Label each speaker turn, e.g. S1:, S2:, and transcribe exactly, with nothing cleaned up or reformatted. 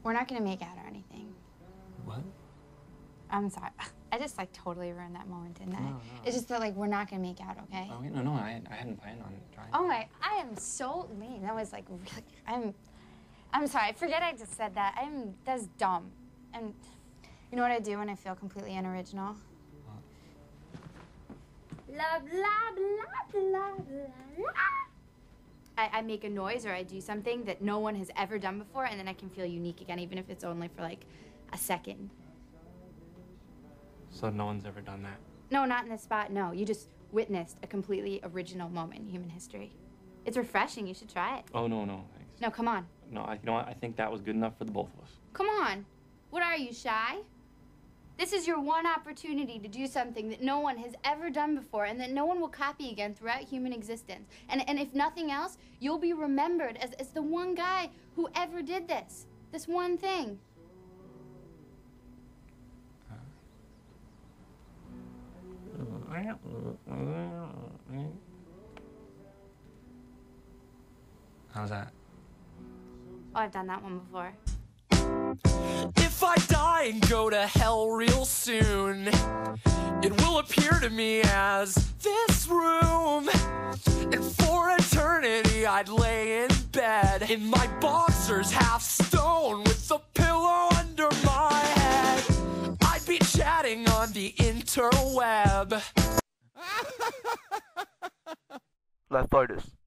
S1: We're not gonna make out or anything.
S2: What?
S1: I'm sorry. I just like totally ruined that moment, didn't I?
S2: No, no.
S1: It's just that like we're not gonna make out, okay?
S2: Oh, wait, no, no, I, I hadn't planned on trying.
S1: Oh my, I am so lame. That was like really, I'm, I'm sorry. I forget I just said that. I'm, that's dumb. And you know what I do when I feel completely unoriginal? Blah, blah, blah, blah, blah, blah. I, I make a noise or I do something that no one has ever done before, and then I can feel unique again, even if it's only for like a second.
S2: So no one's ever done that?
S1: No, not in this spot, no. You just witnessed a completely original moment in human history. It's refreshing, you should try it.
S2: Oh, no, no, thanks.
S1: No, come on.
S2: No, I, you know what? I think that was good enough for the both of us.
S1: Come on. What are you, shy? This is your one opportunity to do something that no one has ever done before and that no one will copy again throughout human existence. And, and if nothing else, you'll be remembered as, as the one guy who ever did this. This one thing.
S2: How's that?
S1: Oh, I've done that one before.
S3: If I die and go to hell real soon, it will appear to me as this room. And for eternity I'd lay in bed in my boxers, half stone, with a pillow under my head. I'd be chatting on the interweb.
S4: Left artist.